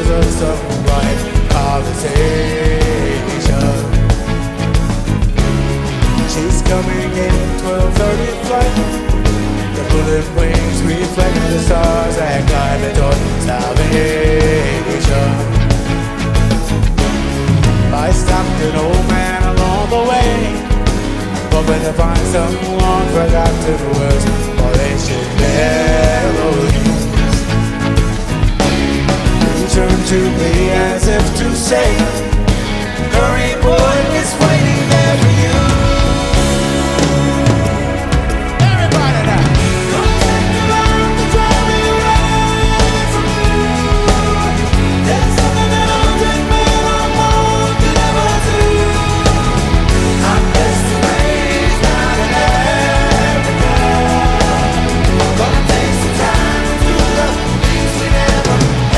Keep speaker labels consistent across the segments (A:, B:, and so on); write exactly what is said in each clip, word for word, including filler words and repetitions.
A: was a some right conversation. She's coming in twelve thirty flight. The bullet wings reflect the stars and guide me toward salvation. I stopped an old man along the way, hoping to find someone forgotten words or ancient melodies. He turned to me as if to say, hurry boy, it's waiting there for you. Everybody now. Don't take me long to drive me away from you. There's something that I'll take me no more could ever do. I'm best to raise down in Africa. Gonna take some time to do the things we never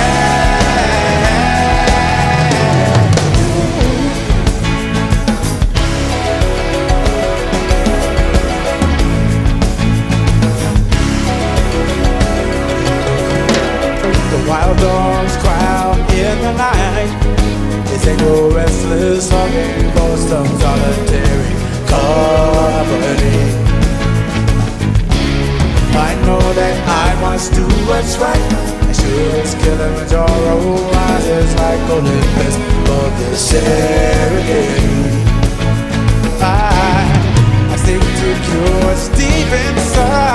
A: wild dogs cry out in the night. They single restless longing for some solitary company. I know that I must do what's right. I should as Kilimanjaro rises like Olympus of the Serengeti. I, I seek to cure what's deep inside.